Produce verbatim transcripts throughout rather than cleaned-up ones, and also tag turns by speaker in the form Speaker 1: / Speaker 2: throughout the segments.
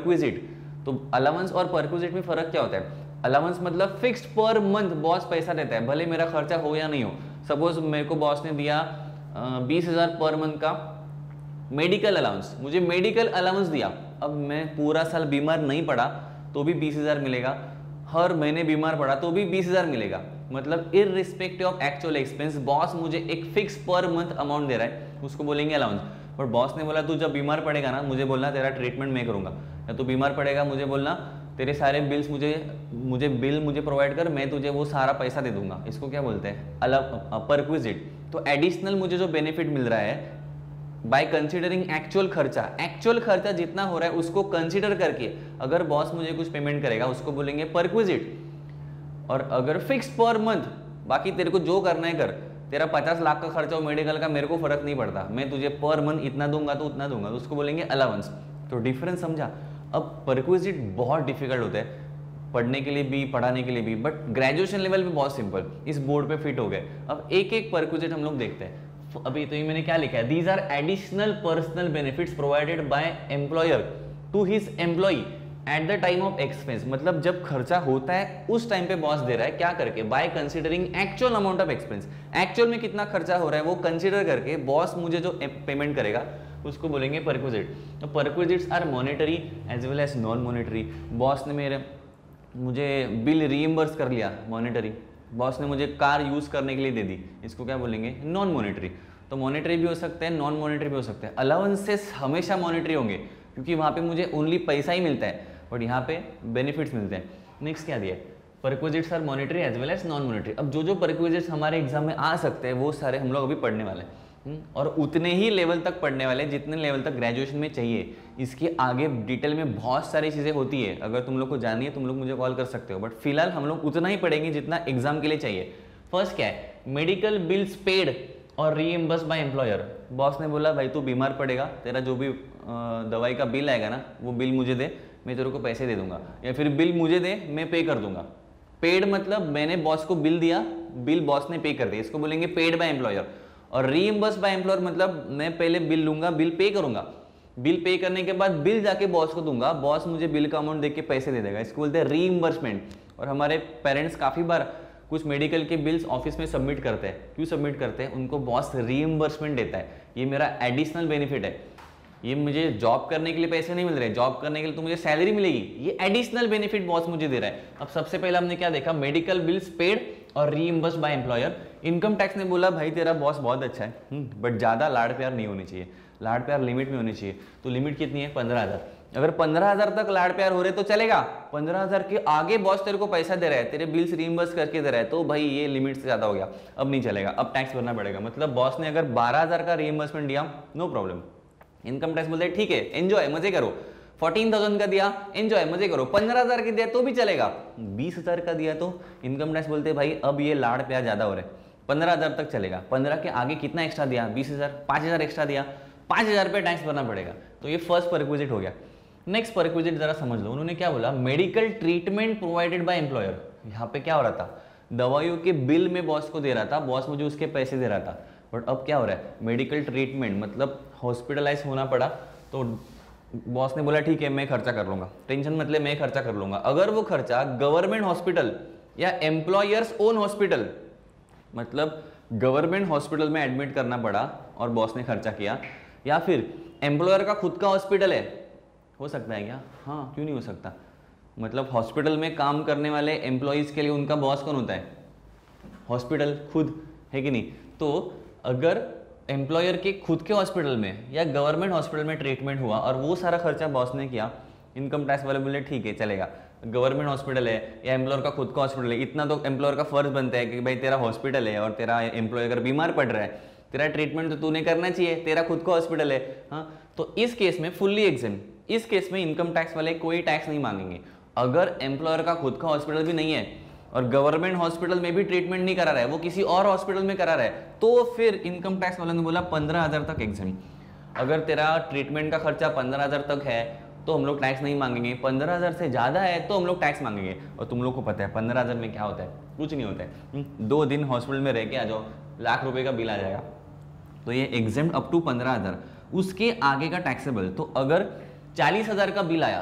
Speaker 1: Perquisite. तो allowance और perquisite में फर्क क्या होता है? अलाउंस मतलब फिक्स्ड पर मंथ बॉस पैसा देता है, भले मेरा खर्चा हो या नहीं हो। सपोज मेरे को बॉस ने दिया बीस हजार पर मंथ का मेडिकल अलाउंस, मुझे मेडिकल अलाउंस दिया। अब मैं पूरा साल बीमार नहीं पड़ा तो भी बीस हजार मिलेगा, हर महीने बीमार पड़ा तो भी बीस हजार मिलेगा। मतलब irrespective of actual expense boss मुझे एक फिक्स पर मंथ अमाउंट दे रहा है, उसको बोलेंगे अलाउंस। पर बॉस ने बोला तू जब बीमार पड़ेगा ना मुझे बोलना तेरा ट्रीटमेंट मैं करूंगा, या तू बीमार पड़ेगा मुझे बोलना तेरे सारे बिल्स मुझे मुझे बिल मुझे प्रोवाइड कर, मैं तुझे वो सारा पैसा दे दूंगा। इसको क्या बोलते हैं? अलग परक्विजिट। तो एडिशनल मुझे जो बेनिफिट मिल रहा है बाय कंसीडरिंग एक्चुअल खर्चा, एक्चुअल खर्चा जितना हो रहा है उसको कंसीडर करके अगर बॉस मुझे कुछ पेमेंट करेगा उसको बोलेंगे परक्विजिट। और अगर फिक्स पर मंथ, बाकी तेरे को जो करना है कर, तेरा पचास लाख का खर्चा हो मेडिकल का मेरे को फर्क नहीं पड़ता, मैं तुझे पर मंथ इतना दूंगा तो उतना दूंगा, तो उसको बोलेंगे अलाउंस। तो डिफरेंस समझा? अब परक्विजिट बहुत डिफिकल्ट होता है पढ़ने के लिए भी पढ़ाने के लिए भी, बट ग्रेजुएशन लेवल पे बहुत सिंपल, इस बोर्ड पे फिट हो गए। अब एक एक परक्विजिट हम लोग देखते हैं। अभी तो ये मैंने क्या लिखा है, these are additional personal benefits provided by employer to his employee at the time of expense. मतलब जब खर्चा होता है उस टाइम पे बॉस दे रहा है, क्या करके? By considering actual amount of expense, actual में कितना खर्चा हो रहा है वो कंसीडर करके बॉस मुझे जो पेमेंट करेगा उसको बोलेंगे परक्विजिट। तो perquisites are monetary as well as non monetary. Boss ने मेरे मुझे बिल रीइंबर्स कर लिया, मॉनेटरी। बॉस ने मुझे कार यूज करने के लिए दे दी, इसको क्या बोलेंगे? Non monetary. तो मॉनेटरी भी हो सकते हैं, नॉन मॉनेटरी भी हो सकते हैं। अलाउंसेस हमेशा मॉनेटरी होंगे क्योंकि वहां पे मुझे ओनली पैसा ही मिलता है, बट यहाँ पे बेनिफिट्स मिलते हैं। नेक्स्ट क्या दिया? Perquisites are monetary as well as non monetary. अब जो जो परक्विजिट्स हमारे एग्जाम में आ सकते हैं वो सारे हम लोग अभी पढ़ने वाले हैं, और उतने ही लेवल तक पढ़ने वाले जितने लेवल तक ग्रेजुएशन में चाहिए। इसके आगे डिटेल में बहुत सारी चीज़ें होती है, अगर तुम लोग को जाननी है तुम लोग मुझे कॉल कर सकते हो, बट फिलहाल हम लोग उतना ही पढ़ेंगे जितना एग्जाम के लिए चाहिए। फर्स्ट क्या है? मेडिकल बिल्स पेड और रीइंबर्स बाय एम्प्लॉयर। बॉस ने बोला भाई तू बीमार पड़ेगा, तेरा जो भी दवाई का बिल आएगा ना वो बिल मुझे दे, मैं तेरे को पैसे दे दूंगा, या फिर बिल मुझे दे मैं पे कर दूंगा। पेड मतलब मैंने बॉस को बिल दिया, बिल बॉस ने पे कर दिया, इसको बोलेंगे पेड बाय एम्प्लॉयर। और रीइंबर्स बाय एम्प्लॉयर मतलब मैं पहले बिल लूंगा, बिल पे करूंगा, बिल पे करने के बाद बिल जाके बॉस को दूंगा, बॉस मुझे बिल का अमाउंट देके पैसे दे देगा, इसको बोलते हैं रीइंबर्समेंट। और हमारे पेरेंट्स काफी बार कुछ मेडिकल के बिल्स ऑफिस में सबमिट करते हैं, क्यों सबमिट करते हैं? उनको बॉस रीइंबर्समेंट देता है, ये मेरा एडिशनल बेनिफिट है, ये मुझे जॉब करने के लिए पैसे नहीं मिल रहे, जॉब करने के लिए तो मुझे सैलरी मिलेगी, ये एडिशनल बेनिफिट बॉस मुझे दे रहा है। अब सबसे पहले हमने क्या देखा? मेडिकल बिल्स पेड और reimbursed by employer. Income tax ने बोला भाई तेरा बॉस बहुत अच्छा है, बट ज्यादा लाड़ प्यार नहीं होनी चाहिए, लाड़ प्यार लिमिट में होनी चाहिए। तो लिमिट कितनी है? पंद्रह हजार। अगर पंद्रह हजार तक लाड़ प्यार हो रहे तो चलेगा, पंद्रह हजार के आगे बॉस तेरे को पैसा दे रहा है, तेरे बिल्स रीइंबर्स करके दे रहा है, तो भाई ये लिमिट से ज्यादा हो गया, अब नहीं चलेगा, अब टैक्स भरना पड़ेगा। मतलब बॉस ने अगर बारह हजार का रीइंबर्समेंट दिया नो प्रॉब्लम, इनकम टैक्स बोलते हैं ठीक है एंजॉय मजे करो। फोर्टीन थाउजेंड का दिया एंजॉय मजे करो, पंद्रह हजार का दिया तो भी चलेगा, बीस हजार का दिया तो इनकम टैक्स बोलते हैं भाई अब ये लाड़ प्यार ज्यादा हो रहा है, पंद्रह हजार तक चलेगा, पंद्रह के आगे कितना एक्स्ट्रा दिया? बीस हजार, पांच हजार एक्स्ट्रा दिया, पांच हजार पे टैक्स भरना पड़ेगा। तो ये फर्स्ट परक्विजिट हो गया। नेक्स्ट परक्विजिट जरा समझ लो, उन्होंने क्या बोला? Medical treatment provided by employer. यहाँ पे क्या हो रहा था? दवाइयों के बिल में बॉस को दे रहा था, बॉस मुझे उसके पैसे दे रहा था, बट अब क्या हो रहा है? मेडिकल ट्रीटमेंट मतलब हॉस्पिटलाइज होना पड़ा तो बॉस ने बोला ठीक है मैं खर्चा कर लूंगा, टेंशन मतलब मैं खर्चा कर लूंगा। अगर वो खर्चा गवर्नमेंट हॉस्पिटल या एम्प्लॉयर्स ओन हॉस्पिटल, मतलब गवर्नमेंट हॉस्पिटल में एडमिट करना पड़ा और बॉस ने खर्चा किया, या फिर एम्प्लॉयर का खुद का हॉस्पिटल है, हो सकता है क्या? हाँ, क्यों नहीं हो सकता? मतलब हॉस्पिटल में काम करने वाले एम्प्लॉयज के लिए उनका बॉस कौन होता है? हॉस्पिटल खुद, है कि नहीं? तो अगर एम्प्लॉयर के खुद के हॉस्पिटल में या गवर्नमेंट हॉस्पिटल में ट्रीटमेंट हुआ और वो सारा खर्चा बॉस ने किया, इनकम टैक्स वाले बोले ठीक है चलेगा, गवर्नमेंट हॉस्पिटल है या एम्प्लॉयर का खुद का हॉस्पिटल है, इतना तो एम्प्लॉयर का फर्ज बनता है कि भाई तेरा हॉस्पिटल है और तेरा एम्प्लॉय अगर बीमार पड़ रहा है, तेरा ट्रीटमेंट तो तूने करना चाहिए, तेरा खुद का हॉस्पिटल है। हाँ, तो इस केस में फुल्ली एग्जेम्प्ट, इस केस में इनकम टैक्स वाले कोई टैक्स नहीं मांगेंगे। अगर एम्प्लॉयर का खुद का हॉस्पिटल भी नहीं है और गवर्नमेंट हॉस्पिटल में भी ट्रीटमेंट नहीं करा रहा है, वो किसी और हॉस्पिटल में करा रहा है, तो फिर इनकम टैक्स वालों ने बोला पंद्रह हजार तक एग्जेम्प्ट। अगर तेरा ट्रीटमेंट का खर्चा पंद्रह हजार तक है तो हम लोग टैक्स नहीं मांगेंगे, पंद्रह हजार से ज्यादा है तो हम लोग टैक्स मांगेंगे। और तुम लोग को पता है पंद्रह हजार में क्या होता है? कुछ नहीं होता है, दो दिन हॉस्पिटल में रह के आ जाओ, लाख रुपए का बिल आ जाएगा। तो ये एग्जेम्प्ट अप टू पंद्रह हजार, उसके आगे का टैक्सेबल। तो अगर चालीस हजार का बिल आया,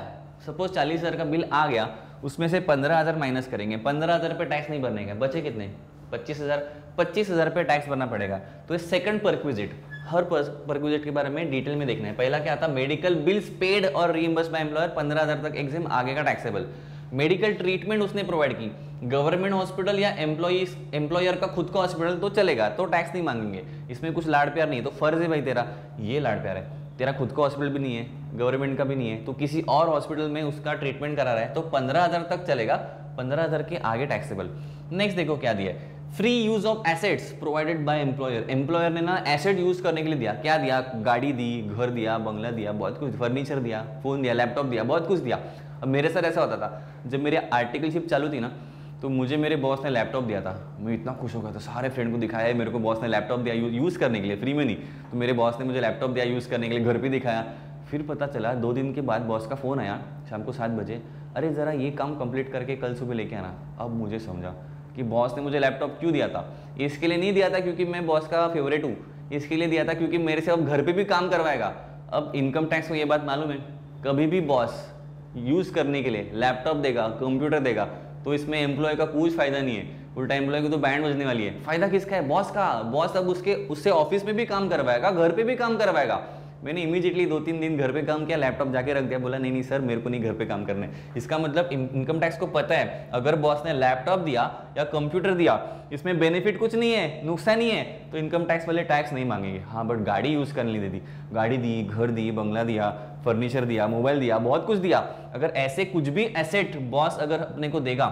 Speaker 1: सपोज चालीस हज़ार का बिल आ गया, उसमें से पंद्रह हज़ार माइनस करेंगे, पंद्रह हज़ार पे टैक्स नहीं भरने का, बचे कितने पच्चीस हज़ार पच्चीस हज़ार पे टैक्स भरना पड़ेगा। तो ये सेकंड परक्विजिट, हर परक्विजिट के बारे में डिटेल में देखना है। पहला क्या था, मेडिकल बिल्स पेड और रीइंबर्स बाय एम्प्लॉयर, पंद्रह हज़ार तक एग्जाम, आगे का टैक्सेबल। मेडिकल ट्रीटमेंट उसने प्रोवाइड की, गवर्नमेंट हॉस्पिटल या एम्प्लॉइज एम्प्लॉयर का खुद का हॉस्पिटल तो चलेगा, तो टैक्स नहीं मांगेंगे, इसमें कुछ लाड़ प्यार नहीं है, तो फर्ज है भाई तेरा, ये लाड़ प्यार है, तेरा खुद का हॉस्पिटल भी नहीं है, गवर्नमेंट का भी नहीं है, तो किसी और हॉस्पिटल में उसका ट्रीटमेंट करा रहा है, तो पंद्रह हज़ार तक चलेगा, पंद्रह हज़ार के आगे टैक्सेबल। नेक्स्ट देखो क्या दिया है, free use of assets provided by employer, employer ने ना एसेट यूज करने के लिए दिया, क्या दिया, गाड़ी दी, घर दिया, बंगला दिया, बहुत कुछ, फर्नीचर दिया, फोन दिया, लैपटॉप दिया, बहुत कुछ दिया। अब मेरे साथ ऐसा होता था, जब मेरी आर्टिकलशिप चालू थी ना, तो मुझे मेरे बॉस ने लैपटॉप दिया था, मैं इतना खुश हो गया था, सारे फ्रेंड को दिखाया है मेरे को बॉस ने लैपटॉप दिया यूज़ करने के लिए, फ्री में नहीं, तो मेरे बॉस ने मुझे लैपटॉप दिया यूज़ करने के लिए, घर पे दिखाया। फिर पता चला दो दिन के बाद बॉस का फ़ोन आया शाम को सात बजे, अरे ज़रा ये काम कंप्लीट करके कल सुबह लेके आना। अब मुझे समझा कि बॉस ने मुझे लैपटॉप क्यों दिया था, इसके लिए नहीं दिया था क्योंकि मैं बॉस का फेवरेट हूँ, इसके लिए दिया था क्योंकि मेरे से अब घर पे भी काम करवाएगा। अब इनकम टैक्स को ये बात मालूम है, कभी भी बॉस यूज़ करने के लिए लैपटॉप देगा, कंप्यूटर देगा, तो इसमें एम्प्लॉय का कुछ फायदा नहीं है, उल्टा एम्प्लॉय को तो बैंड बजने वाली है। फायदा किसका है, बॉस का। बॉस अब उसके उससे ऑफिस में भी काम करवाएगा, घर पे भी काम करवाएगा। मैंने इमीडिएटली दो तीन दिन घर पे काम किया, लैपटॉप जाके रख दिया, बोला नहीं नहीं सर मेरे को नहीं घर पे काम करने। इसका मतलब इनकम टैक्स को पता है, अगर बॉस ने लैपटॉप दिया या कंप्यूटर दिया, इसमें बेनिफिट कुछ नहीं है, नुकसान ही है, तो इनकम टैक्स वाले टैक्स नहीं मांगेंगे। हाँ बट गाड़ी यूज़ करने दे दी, गाड़ी दी, घर दी, बंगला दिया, फर्नीचर दिया, मोबाइल दिया, बहुत कुछ दिया, अगर ऐसे कुछ भी एसेट बॉस अगर अपने को देगा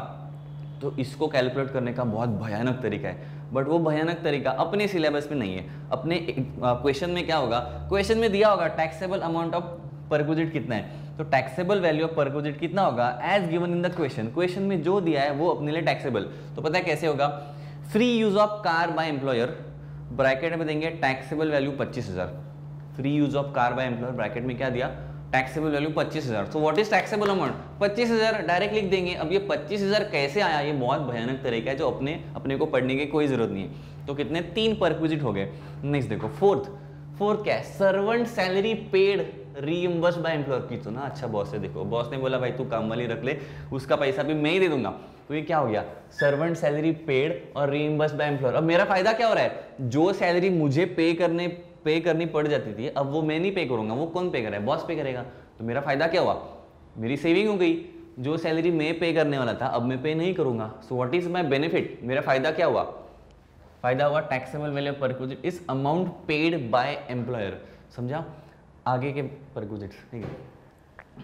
Speaker 1: तो इसको कैलकुलेट करने का बहुत भयानक तरीका है। बट वो भयानक तरीका अपने सिलेबस में नहीं है। अपने क्वेश्चन में क्या होगा, क्वेश्चन में दिया होगा टैक्सेबल अमाउंट ऑफ परक्विजिट कितना है, तो टैक्सेबल वैल्यू ऑफ परक्विजिट कितना होगा as given in the question, question में जो दिया है वो अपने लिए टैक्सेबल। तो पता है कैसे होगा, free use of car by employer, bracket में देंगे टैक्सेबल वैल्यू पच्चीस हजार, free use of car by employer, bracket में क्या दिया, टैक्सेबल वैल्यू पच्चीस हजार। तो व्हाट इज टैक्सेबल अमाउंट, पच्चीस हजार डायरेक्ट लिख देंगे। अब ये पच्चीस हजार कैसे आया, ये बहुत भयानक तरीका है जो अपने अपने को पढ़ने की कोई जरूरत नहीं है। तो कितने, तीन परक्विजिट हो गए। नेक्स्ट देखो फोर्थ, फोर्थ क्या है, servant salary paid reimburse by employer की। तो ना अच्छा बॉस है, देखो बॉस ने बोला भाई तू काम वाली रख ले, उसका पैसा भी मैं ही दे दूंगा, तो ये क्या हो गया, सर्वेंट सैलरी पेड और रीइंबर्स बाय एम्प्लॉयर। अब मेरा फायदा क्या हो रहा है, जो सैलरी मुझे पे करने पे करनी पड़ जाती थी अब वो मैं नहीं पे करूंगा, वो कौन पे करेगा, बॉस पे करेगा। तो मेरा फायदा क्या हुआ, मेरी सेविंग हो गई, जो सैलरी मैं पे करने वाला था अब मैं पे नहीं करूंगा। So what is my benefit, मेरा फायदा क्या हुआ, फायदा हुआ taxable value of perquisite is amount paid by employer. समझा, आगे के परक्विजिट, ठीक है।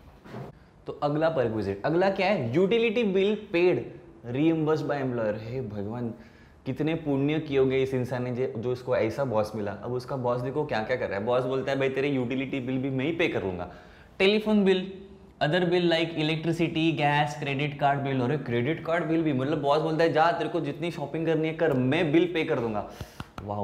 Speaker 1: तो अगला परक्विजिट, अगला क्या है, utility bill paid reimburse by employer. हे भगवान, कितने पुण्य किए होंगे इस इंसान ने जो इसको ऐसा बॉस मिला। अब उसका बॉस देखो क्या क्या कर रहा है, बॉस बोलता है भाई तेरे यूटिलिटी बिल भी मैं ही पे करूंगा, telephone bill, other bill like electricity, gas, credit card bill. और क्रेडिट कार्ड बिल भी, मतलब बॉस बोलता है जा तेरे को जितनी शॉपिंग करनी है कर, मैं बिल पे कर दूंगा। वाह,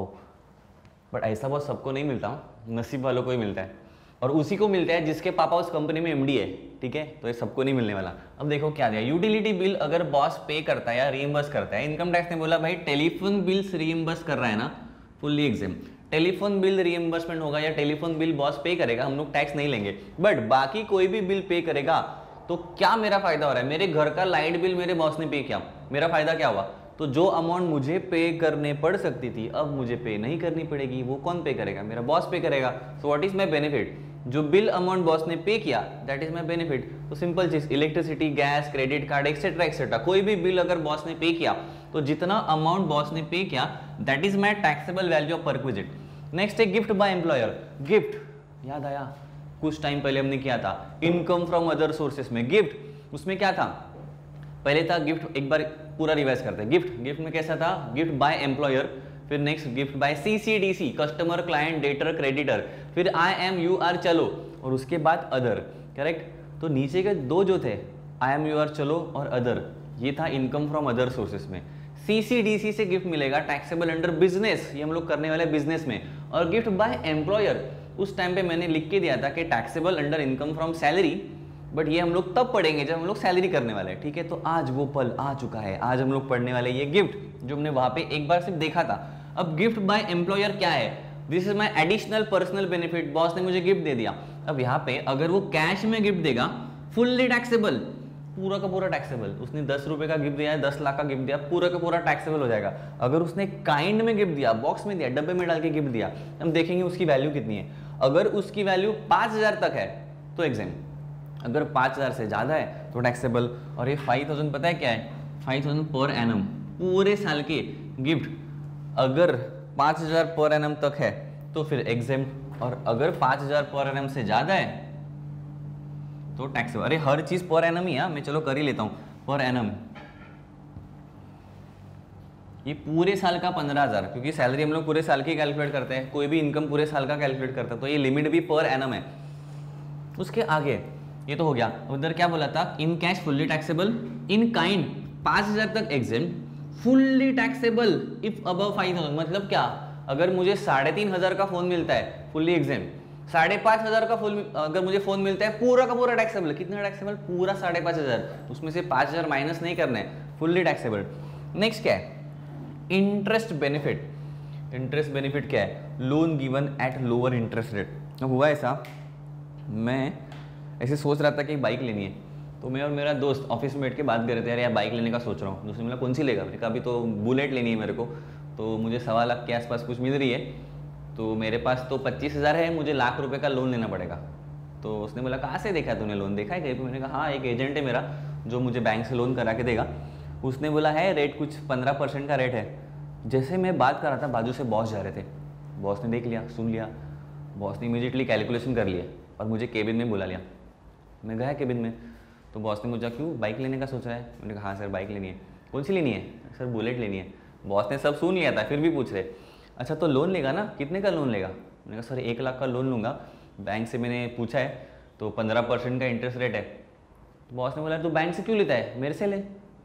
Speaker 1: बट ऐसा बॉस सबको नहीं मिलता, नसीब वालों को ही मिलता है, और उसी को मिलता है जिसके पापा उस कंपनी में एमडी है, ठीक है। तो ये सबको नहीं मिलने वाला। अब देखो क्या दिया, यूटिलिटी बिल अगर बॉस पे करता है या रीइंबर्स करता है, इनकम टैक्स ने बोला भाई टेलीफोन बिल्स रीइंबर्स कर रहा है ना, fully exempt, telephone bill reimbursement होगा या टेलीफोन बिल बॉस पे करेगा, हम लोग टैक्स नहीं लेंगे। बट बाकी कोई भी बिल पे करेगा तो क्या मेरा फायदा हो रहा है, मेरे घर का लाइट बिल मेरे बॉस ने पे किया, मेरा फायदा क्या हुआ, तो जो अमाउंट मुझे पे करने पड़ सकती थी अब मुझे पे नहीं करनी पड़ेगी, वो कौन पे करेगा, मेरा बॉस पे करेगा। So what is my benefit, जो बिल अमाउंट बॉस ने पे किया दैट इज माय बेनिफिट। तो सिंपल चीज, electricity, gas, credit card etcetera etcetera, कोई भी बिल अगर बॉस ने पे किया तो जितना अमाउंट बॉस ने पे किया that is my taxable value of perquisite. Next है गिफ्ट बाय एम्प्लॉयर। गिफ्ट याद आया, कुछ टाइम पहले हमने किया था इनकम फ्रॉम अदर सोर्सेस में गिफ्ट। उसमें क्या था, पहले था गिफ्ट, एक बार पूरा रिवाइज करते हैं। गिफ्ट गिफ्ट में कैसा था, गिफ्ट बाय एम्प्लॉयर, फिर next gift by CCDC, customer, client, debtor, creditor, फिर आई एम यू आर चलो, और उसके बाद अदर, करेक्ट। तो नीचे के दो जो थे आई एम यू आर चलो और अदर, ये था इनकम फ्रॉम अदर सोर्सेस में। सीसीडीसी से गिफ्ट मिलेगा टैक्सेबल अंडर बिजनेस, ये हम लोग करने वाले बिजनेस में। और गिफ्ट बाय एम्प्लॉयर, उस टाइम पे मैंने लिख के दिया था कि taxable under income from salary, but ये हम लोग तब पढ़ेंगे जब हम लोग सैलरी करने वाले हैं, ठीक है। तो आज वो पल आ चुका है, आज हम लोग पढ़ने वाले ये गिफ्ट जो हमने वहां पे एक बार सिर्फ देखा था। अब गिफ्ट बाय एम्प्लॉयर क्या है, this is my additional personal benefit, boss ने मुझे गिफ्ट दे दिया। अब यहाँ पे अगर वो कैश में गिफ्ट देगा फुल्ली टैक्सेबल, पूरा का पूरा टैक्सेबल। उसने दस रुपए का गिफ्ट दिया है, दस लाख का गिफ्ट दिया, पूरा का पूरा टैक्सेबल हो जाएगा। अगर उसने काइंड में गिफ्ट दिया, बॉक्स में दिया, डब्बे में डाल के गिफ्ट दिया, हम देखेंगे उसकी वैल्यू कितनी है। अगर उसकी वैल्यू पाँच हजार तक है तो एग्जाम, अगर पाँच हजार से ज़्यादा है तो टैक्सेबल। और ये फाइव थाउजेंड पता है क्या है, फाइव थाउजेंड पर एनम, पूरे साल के गिफ्ट अगर पाँच हजार पर एनम तक है तो फिर एग्जाम, और अगर पाँच हजार पर एनम से ज़्यादा है तो टैक्सेबल। अरे हर चीज़ पर एनम ही है, मैं चलो कर ही लेता हूँ पर एनम। ये पूरे साल का पंद्रह हजार, क्योंकि सैलरी हम लोग पूरे साल की कैलकुलेट करते हैं, कोई भी इनकम पूरे साल का कैलकुलेट करता है, तो ये लिमिट भी पर एनम है। उसके आगे ये तो हो गया। उधर क्या बोला था, in cash fully taxable, in kind पाँच हजार तक एग्जाम, fully taxable if above five thousand. मतलब क्या, अगर मुझे साढ़े तीन हजार का फोन मिलता है फुल्ली एग्जाम, साढ़े पाँच हजार का फुल अगर मुझे फोन मिलता है पूरा का पूरा टैक्सेबल, कितना टैक्सेबल, पूरा साढ़े पाँच हजार, उसमें से पाँच हजार माइनस नहीं करना है, फुल्ली टैक्सेबल। नेक्स्ट क्या है, इंटरेस्ट बेनिफिट। इंटरेस्ट बेनिफिट क्या है, loan given at lower interest rate. अब हुआ ऐसा, मैं ऐसे सोच रहा था कि बाइक लेनी है, तो मैं और मेरा दोस्त ऑफिस में बैठ के बात कर रहे थे, यार यार बाइक लेने का सोच रहा हूँ। दूसरे बोला कौन सी लेगा, मैंने कहा अभी तो बुलेट लेनी है मेरे को, तो मुझे सवा लाख के आसपास कुछ मिल रही है, तो मेरे पास तो पच्चीस हज़ार है, मुझे लाख रुपए का लोन लेना पड़ेगा। तो उसने बोला कहाँ से देखा तूने लोन, देखा है कहीं पे? मैंने कहा हाँ, एक एजेंट है मेरा जो मुझे बैंक से लोन करा के देगा। उसने बोला है रेट कुछ पंद्रह परसेंट का रेट है। जैसे मैं बात कर रहा था, बाजू से बॉस जा रहे थे, बॉस ने देख लिया, सुन लिया, बॉस ने इमीडिएटली कैलकुलेशन कर लिया और मुझे केबिन में बुला लिया। मैं गया केबिन में, तो बॉस ने मुझे क्यों बाइक लेने का सोच रहा है? मैंने कहा हाँ सर बाइक लेनी है। कौन सी लेनी है? सर बुलेट लेनी है। बॉस ने सब सुन लिया था, फिर भी पूछ रहे, अच्छा तो लोन लेगा ना, कितने का लोन लेगा? मैंने कहा सर एक लाख का लोन लूँगा, बैंक से मैंने पूछा है तो पंद्रह परसेंट का इंटरेस्ट रेट है। बॉस ने बोला तू बैंक से क्यों लेता है, मेरे से ले,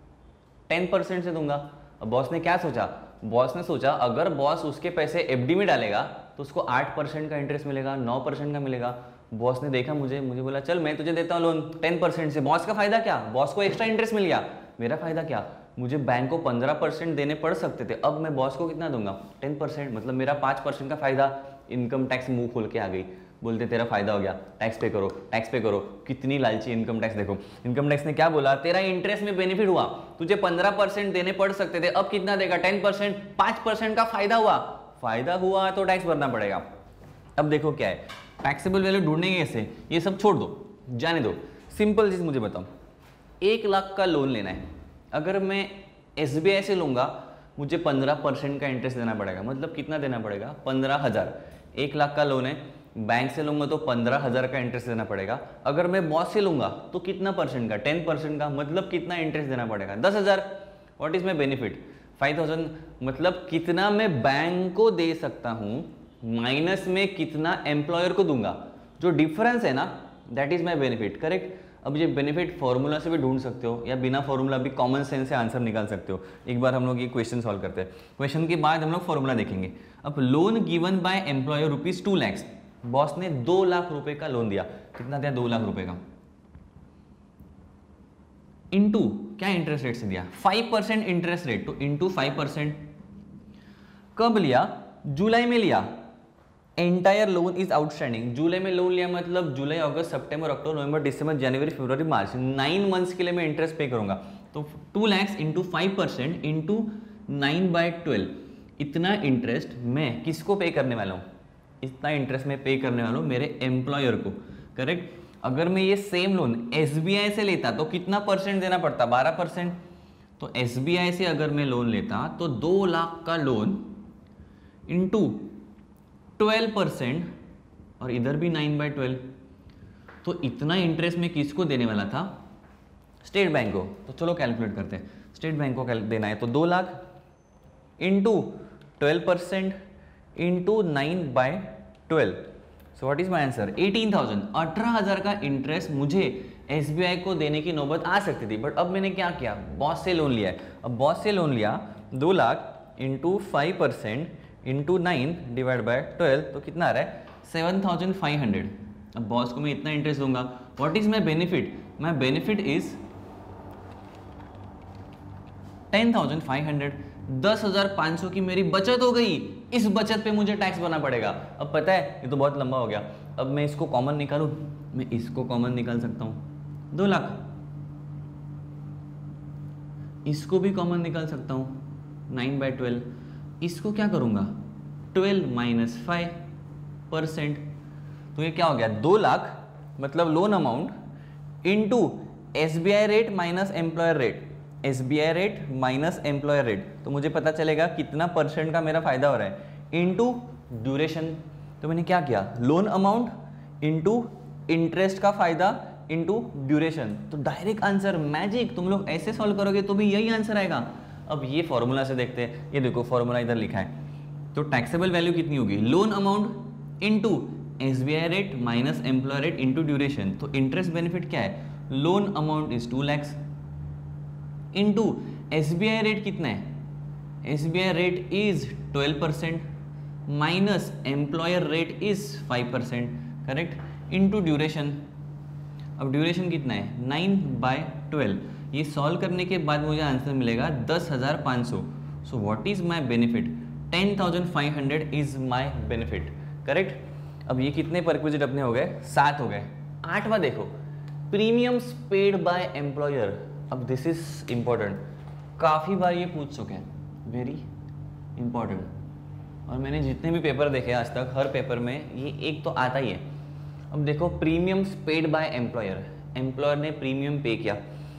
Speaker 1: टेन परसेंट से दूंगा। अब बॉस ने क्या सोचा, बॉस ने सोचा अगर बॉस उसके पैसे एफडी में डालेगा तो उसको आठ परसेंट का इंटरेस्ट मिलेगा, नौ परसेंट का मिलेगा। बॉस ने देखा मुझे, मुझे बोला चल मैं तुझे देता हूँ लोन टेन परसेंट से। बॉस का फायदा क्या, बॉस को एक्स्ट्रा इंटरेस्ट मिल गया, मेरा फायदा क्या, मुझे बैंक को पंद्रह परसेंट देने पड़ सकते थे, अब मैं बॉस को कितना दूंगा, टेन परसेंट, मतलब मेरा पाँच परसेंट का फायदा। इनकम टैक्स मुंह खोल के आ गई, बोलते तेरा फायदा हो गया, टैक्स पे करो, टैक्स पे करो। कितनी लालची इनकम टैक्स। देखो इनकम टैक्स ने क्या बोला, तेरा इंटरेस्ट में बेनिफिट हुआ, तुझे पंद्रह परसेंट देने पड़ सकते थे, अब कितना देगा, टेन परसेंट, पाँच परसेंट का फायदा हुआ। फायदा हुआ तो टैक्स भरना पड़ेगा। अब देखो क्या है, टैक्सेबल वैल्यू ढूंढेंगे कैसे, ये सब छोड़ दो, जाने दो। सिंपल चीज मुझे बताओ, एक लाख का लोन लेना है, अगर मैं एस बी आई से लूंगा मुझे पंद्रह परसेंट का इंटरेस्ट देना पड़ेगा, मतलब कितना देना पड़ेगा, पंद्रह हजार। एक लाख का लोन है, बैंक से लूंगा तो पंद्रह हजार का इंटरेस्ट देना पड़ेगा। अगर मैं बॉस से लूंगा तो कितना परसेंट का, टेन परसेंट का, मतलब कितना इंटरेस्ट देना पड़ेगा, दस हजार। What is my benefit, five thousand, मतलब कितना मैं बैंक को दे सकता हूं माइनस में कितना एम्प्लॉयर को दूंगा, जो डिफरेंस है ना, that is my benefit. Correct. अब ये बेनिफिट फॉर्मूला से भी ढूंढ सकते हो या बिना फॉर्मूला भी कॉमन सेंस से आंसर निकाल सकते हो। एक बार हम लोग ये क्वेश्चन सॉल्व करते हैं, क्वेश्चन के बाद हम लोग फॉर्मूला देखेंगे। अब loan given by employer rupees two lakhs, boss ने दो लाख रुपए का लोन दिया, कितना दिया, दो लाख रुपए का, इनटू क्या इंटरेस्ट रेट से दिया, फाइव परसेंट इंटरेस्ट रेट, तो इनटू फाइव परसेंट। कब लिया, जुलाई में लिया। एंटायर लोन इज आउटस्टैंडिंग, जुलाई में लोन लिया मतलब जुलाई अगस्त सितंबर अक्टूबर नवंबर दिसंबर जनवरी फरवरी मार्च, नाइन मंथ्स के लिए मैं इंटरेस्ट पे करूंगा। तो two lakhs into five percent into nine by twelve, इतना इंटरेस्ट मैं किसको पे करने वाला हूँ, इतना इंटरेस्ट मैं पे करने वाला हूँ मेरे एम्प्लॉयर को। करेक्ट। अगर मैं ये same loan S B I से लेता तो कितना परसेंट देना पड़ता, बारह परसेंट। तो एस बी आई से अगर मैं लोन लेता तो दो लाख का लोन इंटू ट्वेल्व परसेंट और इधर भी नाइन बाई ट्वेल्व, तो इतना इंटरेस्ट में किसको देने वाला था, स्टेट बैंक को। तो चलो कैलकुलेट करते हैं, स्टेट बैंक को देना है तो दो lakh into twelve percent into nine by twelve, so what is my answer, eighteen thousand. अठारह हजार का इंटरेस्ट मुझे एस बी आई को देने की नौबत आ सकती थी, बट अब मैंने क्या किया, बॉस से लोन लिया है। अब बॉस से लोन लिया दो lakh into five percent into nine divide by twelve, तो कितना आ रहा है, सेवन थाउजेंड फाइव हंड्रेड। अब बॉस को मैं इतना इंटरेस्ट दूंगा। What is my benefit, my benefit is ten thousand five hundred. दस हजार पाँच सौ की मेरी बचत हो गई, इस बचत पे मुझे टैक्स भरना पड़ेगा। अब पता है ये तो बहुत लंबा हो गया, अब मैं इसको कॉमन निकालूं, मैं इसको कॉमन निकाल सकता हूँ, दो लाख। इसको भी कॉमन निकाल सकता हूँ, नाइन बाई ट्वेल्व। इसको क्या करूँगा, ट्वेल्व माइनस फाइव परसेंट। तो ये क्या हो गया, दो लाख मतलब loan amount into S B I rate minus employer rate, S B I rate minus employer rate. तो मुझे पता चलेगा कितना परसेंट का मेरा फायदा हो रहा है, इंटू ड्यूरेशन। तो मैंने क्या किया, लोन अमाउंट इंटू इंटरेस्ट का फायदा इंटू ड्यूरेशन। तो डायरेक्ट आंसर, मैजिक। तुम लोग ऐसे सॉल्व करोगे तो भी यही आंसर आएगा। अब ये फॉर्मूला से देखते हैं, ये देखो फॉर्मूला इधर लिखा है। तो टैक्सेबल वैल्यू कितनी होगी, loan amount into S B I rate minus employ rate into duration. तो इंटरेस्ट बेनिफिट क्या है, loan amount is two lakhs into S B I rate कितना है, S B I rate is twelve percent minus employer rate is five percent, correct, into duration. अब duration कितना है, nine by twelve. ये solve करने के बाद मुझे आंसर मिलेगा दस हज़ार पाँच सौ। So what is my benefit, ten thousand five hundred is my benefit, correct. अब ये कितने परक्विजिट अपने हो गए, सात हो गए। आठवां देखो, प्रीमियम्स पेड बाय एम्प्लॉयर। अब दिस इज इंपॉर्टेंट, काफ़ी बार ये पूछ चुके हैं, वेरी इंपॉर्टेंट। और मैंने जितने भी पेपर देखे आज तक, हर पेपर में ये एक तो आता ही है। अब देखो, premiums paid by employer, employer ने प्रीमियम पे किया।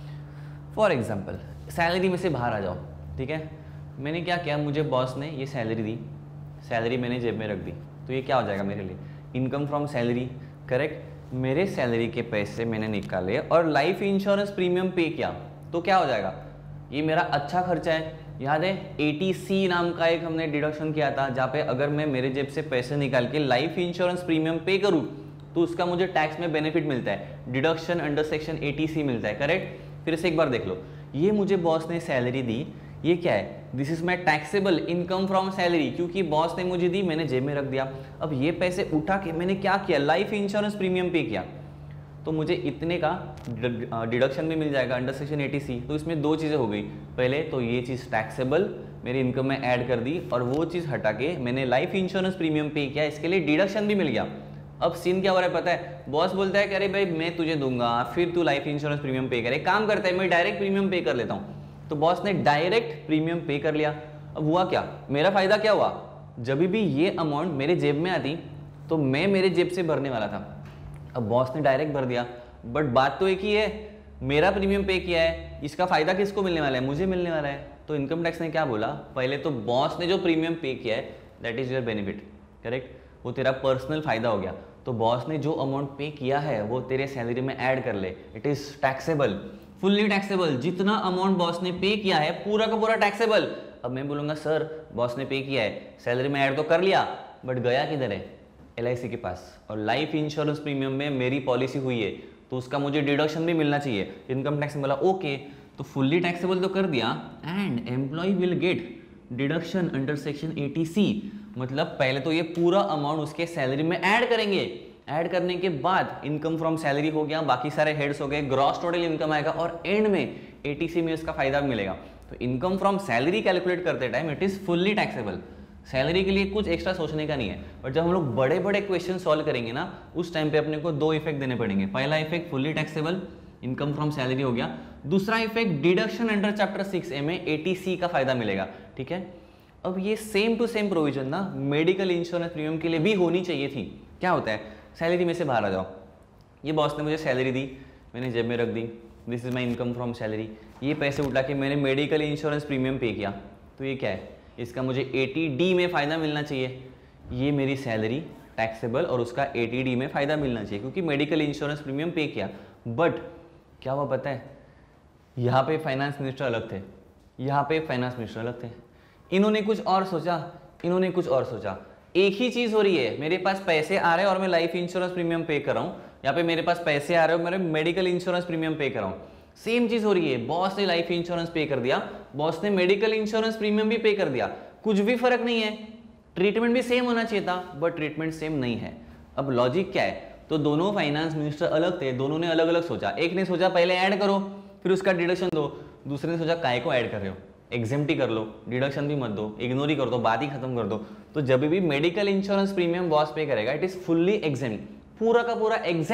Speaker 1: फॉर एग्जांपल सैलरी में से बाहर आ जाओ, ठीक है। मैंने क्या किया, मुझे बॉस ने ये सैलरी दी, सैलरी मैंने जेब में रख दी। तो ये क्या हो जाएगा मेरे लिए, इनकम फ्रॉम सैलरी, करेक्ट। मेरे सैलरी के पैसे मैंने निकाले और लाइफ इंश्योरेंस प्रीमियम पे किया, तो क्या हो जाएगा, ये मेरा अच्छा खर्चा है। याद है ए टी सी नाम का एक हमने डिडक्शन किया था, जहाँ पे अगर मैं मेरे जेब से पैसे निकाल के लाइफ इंश्योरेंस प्रीमियम पे करूँ तो उसका मुझे टैक्स में बेनिफिट मिलता है, deduction under section eighty C मिलता है, करेक्ट। फिर से एक बार देख लो, ये मुझे बॉस ने सैलरी दी, ये क्या है, this is my taxable income from salary, क्योंकि बॉस ने मुझे दी, मैंने जेब में रख दिया। अब ये पैसे उठा के मैंने क्या किया, लाइफ इंश्योरेंस प्रीमियम पे किया, तो मुझे इतने का डिडक्शन भी मिल जाएगा under section eighty C. तो इसमें दो चीज़ें हो गई, पहले तो ये चीज़ टैक्सेबल मेरी इनकम में ऐड कर दी, और वो चीज़ हटा के मैंने लाइफ इंश्योरेंस प्रीमियम पे किया, इसके लिए डिडक्शन भी मिल गया। अब सीन क्या हो रहा है पता है, बॉस बोलता है कि अरे भाई मैं तुझे दूंगा, फिर तू लाइफ इंश्योरेंस प्रीमियम पे करे। काम करता है, मैं डायरेक्ट प्रीमियम पे कर लेता हूँ। तो बॉस ने डायरेक्ट प्रीमियम पे कर लिया। अब हुआ क्या, मेरा फायदा क्या हुआ, जब भी ये अमाउंट मेरे जेब में आती तो मैं मेरे जेब से भरने वाला था, अब बॉस ने डायरेक्ट भर दिया। बट बात तो एक ही है, मेरा प्रीमियम पे किया है, इसका फायदा किसको मिलने वाला है, मुझे मिलने वाला है। तो इनकम टैक्स ने क्या बोला, पहले तो बॉस ने जो प्रीमियम पे किया है that is your benefit, correct, वो तेरा पर्सनल फायदा हो गया। तो बॉस ने जो अमाउंट पे किया है वो तेरे सैलरी में ऐड कर ले, it is taxable, fully taxable. जितना अमाउंट बॉस ने पे किया है पूरा का पूरा टैक्सेबल। अब मैं बोलूंगा सर बॉस ने पे किया है, सैलरी में ऐड तो कर लिया, बट गया किधर है, एल आई सी के पास, और लाइफ इंश्योरेंस प्रीमियम में मेरी पॉलिसी हुई है तो उसका मुझे डिडक्शन भी मिलना चाहिए। इनकम टैक्स ने बोला ओके, तो फुल्ली टैक्सेबल तो कर दिया, and employee will get deduction under section eighty C. मतलब पहले तो ये पूरा अमाउंट उसके सैलरी में ऐड करेंगे, ऐड करने के बाद इनकम फ्रॉम सैलरी हो गया, बाकी सारे हेड्स हो गए, ग्रॉस टोटल इनकम आएगा, और एंड में ए टी सी में उसका फायदा मिलेगा। तो इनकम फ्रॉम सैलरी कैलकुलेट करते time it is fully taxable. Salary के लिए कुछ एक्स्ट्रा सोचने का नहीं है। बट जब हम लोग बड़े बड़े क्वेश्चन सॉल्व करेंगे ना, उस टाइम पे अपने को दो इफेक्ट देने पड़ेंगे। पहला effect fully taxable, income from salary हो गया। दूसरा effect deduction under chapter six A में ए टी सी का फायदा मिलेगा, ठीक है। अब ये सेम टू सेम प्रोविजन ना मेडिकल इंश्योरेंस प्रीमियम के लिए भी होनी चाहिए थी। क्या होता है, सैलरी में से बाहर आ जाओ, ये बॉस ने मुझे सैलरी दी, मैंने जेब में रख दी, this is my income from salary. ये पैसे उठा के मैंने मेडिकल इंश्योरेंस प्रीमियम पे किया, तो ये क्या है, इसका मुझे ए टी डी में फ़ायदा मिलना चाहिए। ये मेरी सैलरी टैक्सेबल और उसका ए टी डी में फ़ायदा मिलना चाहिए, क्योंकि मेडिकल इंश्योरेंस प्रीमियम पे किया। बट क्या हुआ पता है, यहाँ पे फाइनेंस मिनिस्टर अलग थे, यहाँ पे फाइनेंस मिनिस्टर अलग थे। इन्होंने कुछ और सोचा, इन्होंने कुछ और सोचा। एक ही चीज़ हो रही है, मेरे पास पैसे आ रहे हैं और मैं लाइफ इंश्योरेंस प्रीमियम पे कर रहा हूँ, यहाँ पे मेरे पास पैसे आ रहे हो, मेरे मेडिकल इंश्योरेंस प्रीमियम पे कर रहा हूँ। सेम चीज़ हो रही है, बॉस ने लाइफ इंश्योरेंस पे कर दिया, बॉस ने मेडिकल इंश्योरेंस प्रीमियम भी पे कर दिया, कुछ भी फर्क नहीं है। ट्रीटमेंट भी सेम होना चाहिए था, बट ट्रीटमेंट सेम नहीं है। अब लॉजिक क्या है, तो दोनों फाइनेंस मिनिस्टर अलग थे, दोनों ने अलग अलग सोचा। एक ने सोचा पहले ऐड करो फिर उसका डिडक्शन दो, दूसरे ने सोचा काय को ऐड कर रहे हो, एग्जेम्प्ट ही कर लो, डिडक्शन भी मत दो, इग्नोर ही कर दो, बात ही खत्म कर दो। तो जब भी medical insurance premium boss pay करेगा इट इज फुल्ली एग्जेम्प्ट, पूरा का पूरा एग्जेम्प्ट,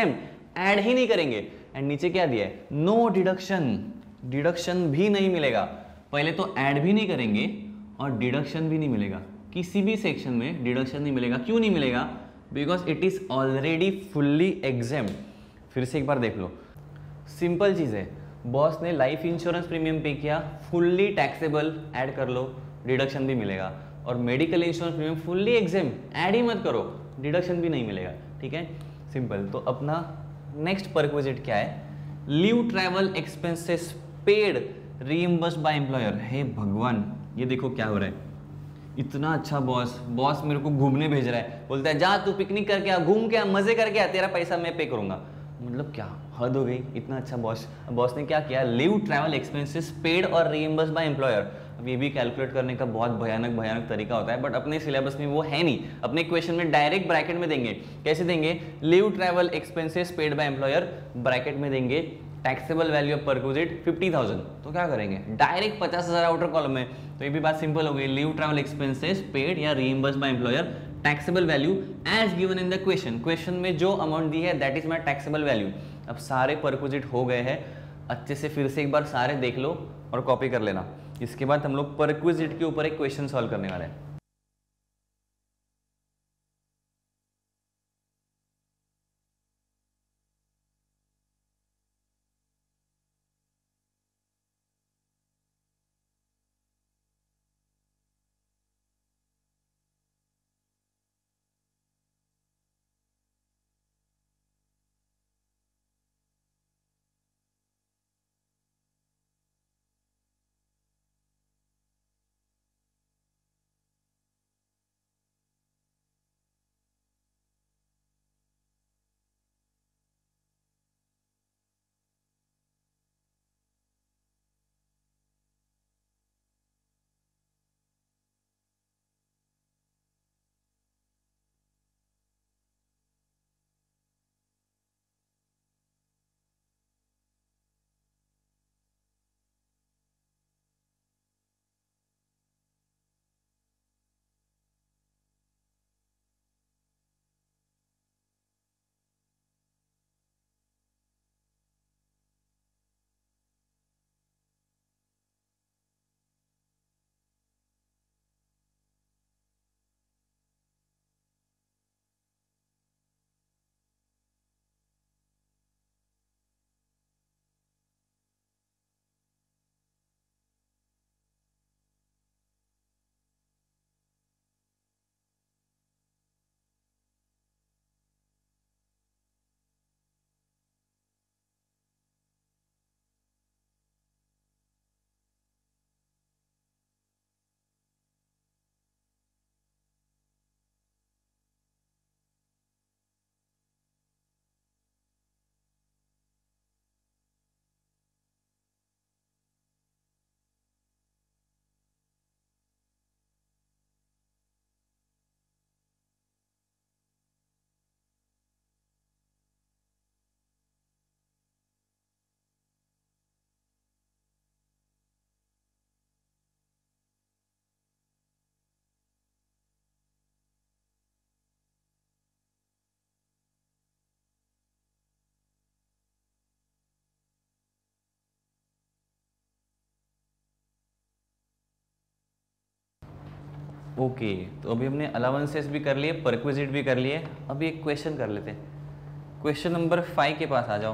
Speaker 1: ऐड ही नहीं करेंगे। एंड नीचे क्या दिया है, नो डिडक्शन, डिडक्शन भी नहीं मिलेगा। पहले तो ऐड भी नहीं करेंगे और डिडक्शन भी नहीं मिलेगा, किसी भी सेक्शन में डिडक्शन नहीं मिलेगा। क्यों नहीं मिलेगा, because it is already fully exempt. फिर से एक बार देख लो, सिंपल चीज है, बॉस ने लाइफ इंश्योरेंस प्रीमियम पे किया, फुल्ली टैक्सेबल, ऐड कर लो, डिडक्शन भी मिलेगा। और medical insurance premium fully exempt, add ही मत करो, डिडक्शन भी नहीं मिलेगा। ठीक है, सिंपल। तो अपना नेक्स्ट परक्विजिट क्या है, leave travel expenses paid reimbursed by employer. हे भगवान, ये देखो क्या हो रहा है, इतना अच्छा बॉस, बॉस मेरे को घूमने भेज रहा है, बोलता है जा तू पिकनिक करके आ, घूम के आ, मजे करके आ, तेरा पैसा मैं पे करूंगा। मतलब क्या हद हो गई, इतना अच्छा बॉस। बॉस ने क्या किया, लीव ट्रैवल एक्सपेंसेस पेड और रीइंबर्स्ड बाय एम्प्लॉयर। अब ये भी कैलकुलेट करने का बहुत भयानक भयानक तरीका होता है, बट अपने सिलेबस में वो है नहीं। अपने क्वेश्चन में डायरेक्ट ब्रैकेट में देंगे। कैसे देंगे, leave travel expenses paid by employer, bracket में देंगे taxable value of perquisite fifty thousand. तो क्या करेंगे, डायरेक्ट पचास हजार आउटर कॉलम में। तो ये भी बात सिंपल हो गई, लीव ट्रैवल एक्सपेंसेस पेड या reimbursed by employer, taxable value as given in the question. Question में जो अमाउंट दी है that is my taxable value. अब सारे परक्विजिट हो गए हैं, अच्छे से फिर से एक बार सारे देख लो और कॉपी कर लेना। इसके बाद हम लोग परक्विजिट के ऊपर एक क्वेश्चन सॉल्व करने वाले हैं। ओके okay, तो अभी हमने अलाउंसेस भी कर लिए, परक्विजिट भी कर लिए। अभी एक क्वेश्चन कर लेते हैं। क्वेश्चन नंबर फाइव के पास आ जाओ।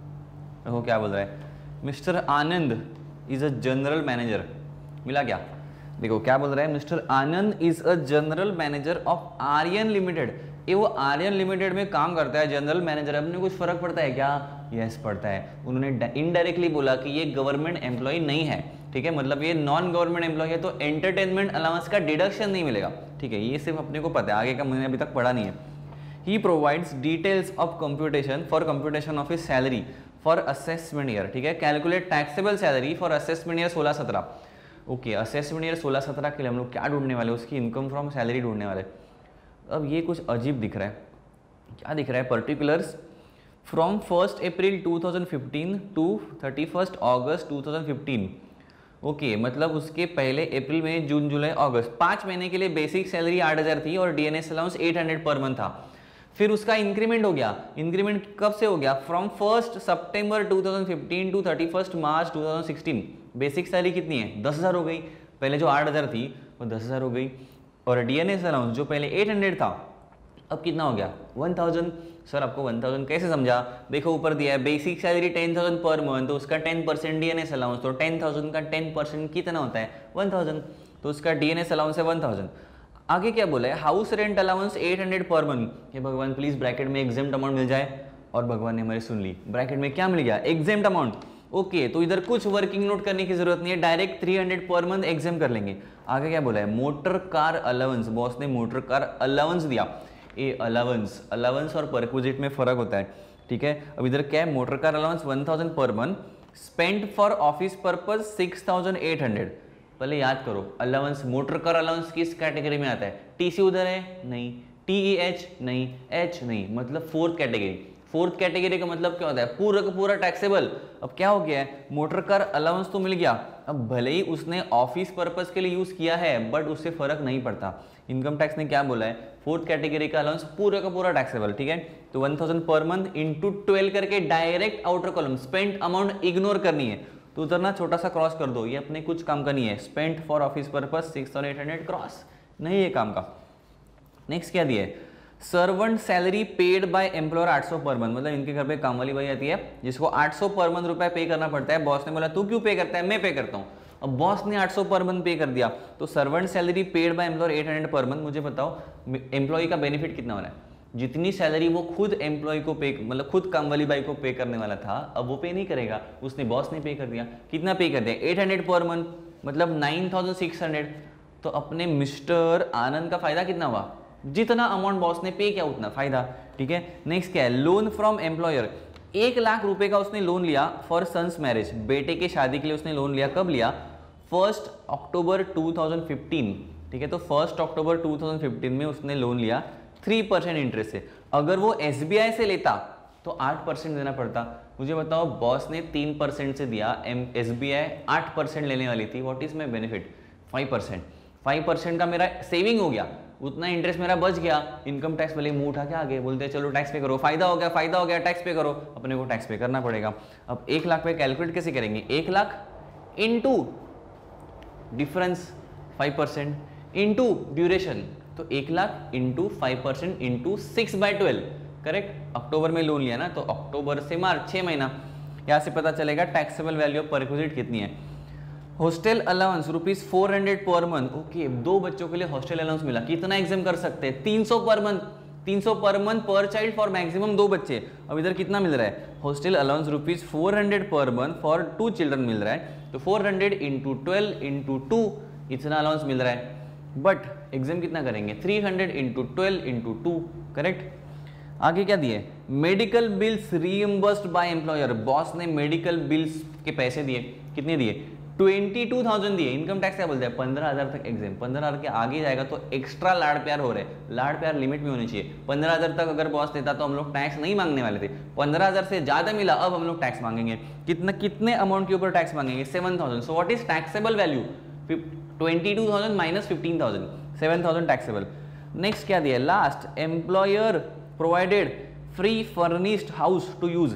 Speaker 1: देखो क्या बोल रहा है, mister Anand is a general manager. मिला क्या, देखो क्या बोल रहा है, mister Anand is a general manager of Aryan limited. ये वो आर्यन लिमिटेड में काम करता है, जनरल मैनेजर। अपने कुछ फर्क पड़ता है क्या, यस पड़ता है। उन्होंने इनडायरेक्टली बोला कि ये गवर्नमेंट एम्प्लॉय नहीं है, ठीक है, मतलब ये नॉन गवर्नमेंट एम्प्लॉय है, तो एंटरटेनमेंट अलाउंस का डिडक्शन नहीं मिलेगा। ठीक है, ये सिर्फ अपने को पता है, आगे का मैंने अभी तक पढ़ा नहीं है। He provides details of computation for computation of his salary for assessment year. ठीक है, calculate taxable salary for assessment year सोलह सत्रह। ओके, असेसमेंट ईयर सोलह सत्रह के लिए हम लोग क्या ढूंढने वाले, उसकी इनकम फ्रॉम सैलरी ढूंढने वाले। अब ये कुछ अजीब दिख रहा है, क्या दिख रहा है, particulars from first April two thousand fifteen to thirty first August two thousand fifteen. Okay, मतलब उसके पहले अप्रैल में, जून जुलाई अगस्त, पाँच महीने के लिए बेसिक सैलरी आठ हज़ार थी और डीएनएस अलाउंस आठ सौ पर मंथ था। फिर उसका इंक्रीमेंट हो गया, इंक्रीमेंट कब से हो गया, from first September two thousand fifteen to thirty first March two thousand sixteen. Basic salary कितनी है, दस हज़ार हो गई, पहले जो आठ हज़ार थी वो दस हज़ार हो गई, और डीएनएस अलाउंस जो पहले आठ सौ था अब कितना हो गया, एक हज़ार। सर आपको एक हज़ार कैसे समझा, देखो ऊपर दिया है बेसिक सैलरी दस हज़ार पर मंथ, तो उसका दस परसेंट डीएनएस अलाउंस, तो दस हज़ार का दस परसेंट कितना होता है, एक हज़ार, तो उसका डीएनएस अलाउंस है एक हज़ार। आगे क्या बोला है, हाउस रेंट अलाउंस आठ सौ पर मंथ। हे भगवान प्लीज ब्रैकेट में एग्जेम्प्ट अमाउंट मिल जाए, और भगवान ने हमारी सुन ली, ब्रैकेट में क्या मिल गया, एग्जेम्प्ट अमाउंट। ओके, तो इधर कुछ वर्किंग नोट करने की जरूरत नहीं है, डायरेक्ट तीन सौ पर मंथ एग्जाम कर लेंगे। आगे क्या बोला है, मोटर कार अलाउंस, बॉस ने मोटर कार अलाउंस दिया। ए अलाउंस, अलाउंस और परक्विजिट में फर्क होता है, ठीक है। अब इधर क्या है, मोटर कार अलाउंस एक हज़ार per month, spend for office purpose छह हज़ार आठ सौ। पहले याद करो, अलाउंस, मोटर कार अलाउंस किस कैटेगरी में आता है, टीसी उधर है नहीं, टीईएच नहीं, एच नहीं, मतलब फोर्थ कैटेगरी। फोर्थ कैटेगरी का मतलब क्या होता है, पूरा का पूरा टैक्सेबल। अब क्या हो गया है, मोटर कार अलाउंस तो मिल गया, अब भले ही उसने ऑफिस पर्पस के लिए यूज किया है बट उससे फर्क नहीं पड़ता। इनकम टैक्स ने क्या बोला है, फोर्थ कैटेगरी का अलाउंस पूरा का पूरा टैक्सेबल, ठीक है। तो एक हज़ार पर मंथ इंटू ट्वेल्व करके direct outer column spent amount ignore करनी है, तो उधर ना छोटा सा क्रॉस कर दो, ये अपने कुछ काम का नहीं है। स्पेंट फॉर ऑफिस पर्पस छह हज़ार आठ सौ क्रॉस नहीं है काम का। नेक्स्ट क्या दिया है, servant salary paid by employer आठ सौ पर मंथ, मतलब इनके घर पे काम वाली बाई आती है जिसको आठ सौ पर मंथ रुपए पे करना पड़ता है। बॉस ने बोला तू क्यों पे करता है, मैं पे करता हूँ। अब बॉस ने आठ सौ पर मंथ पे कर दिया, तो servant salary paid by employer आठ सौ पर मंथ। मुझे बताओ एम्प्लॉय का बेनिफिट कितना वाला है, जितनी सैलरी वो खुद एम्प्लॉय को पे, मतलब खुद काम वाली बाई को पे करने वाला था, अब वो पे नहीं करेगा, उसने बॉस ने पे कर दिया। कितना पे कर दिया, आठ सौ पर मंथ, मतलब नौ हज़ार छह सौ। तो अपने मिस्टर आनंद का फायदा कितना हुआ, जितना अमाउंट बॉस ने पे किया उतना फायदा, ठीक है। नेक्स्ट क्या है, लोन फ्रॉम एम्प्लॉयर, एक लाख रुपए का उसने लोन लिया फॉर सन्स मैरिज, बेटे के शादी के लिए उसने लोन लिया। कब लिया, first October two thousand fifteen, ठीक है। तो first October two thousand fifteen में उसने लोन लिया थ्री परसेंट इंटरेस्ट से। अगर वो एसबीआई से लेता तो आठ परसेंट देना पड़ता। मुझे बताओ बॉस ने तीन परसेंट से दिया, एम एसबीआई आठ परसेंट लेने वाली थी, what is my benefit, five percent. Five percent का मेरा सेविंग हो गया, उतना इंटरेस्ट मेरा बच गया। इनकम टैक्स वाले मुंह उठा के आगे बोलते हैं चलो टैक्स पे करो, फायदा हो गया, फायदा हो गया, टैक्स पे करो, अपने को टैक्स पे करना पड़ेगा। अब एक लाख पे कैलकुलेट कैसे करेंगे, एक lakh into difference five percent into duration, तो एक lakh into five percent into six by twelve, correct. October में लोन लिया ना, तो अक्टूबर से मार्च छह महीना, यहाँ से पता चलेगा टैक्सेबल वैल्यू ऑफ परक्विजिट कितनी है। Hostel allowance rupees four hundred per month, okay, दो बच्चों के लिए हॉस्टल अलाउंस मिला, कितना एग्जाम कर सकते हैं, तीन सौ पर मंथ, तीन सौ पर मंथ पर चाइल्ड फॉर मैक्सिमम दो बच्चे। अब इधर कितना मिल रहा है, hostel allowance rupees four hundred per month for two children मिल रहा है, तो four hundred into twelve into two इतना अलाउंस मिल रहा है। बट एग्जाम कितना करेंगे, three hundred into twelve into two, correct. आगे क्या दिए, medical bills reimbursed by employer, boss ने मेडिकल बिल्स के पैसे दिए, कितने दिए, ट्वेंटी टू थाउजेंड दिए। इनकम टैक्स क्या बोलते हैं, पंद्रह हजार तक एग्जाम, पंद्रह हजार के आगे जाएगा तो एक्स्ट्रा लाड़ प्यार हो रहे, लाड़ प्यार लिमिट में होनी चाहिए। पंद्रह हजार तक अगर बॉस देता तो हम लोग टैक्स नहीं मांगने वाले थे, पंद्रह हजार से ज्यादा मिला अब हम लोग टैक्स मांगेंगे। कितना, कितने अमाउंट के ऊपर टैक्स मांगेंगे, seven thousand. So what is taxable value, twenty two thousand minus fifteen thousand, seven thousand taxable. Next क्या दिया, last employer provided free furnished house to use,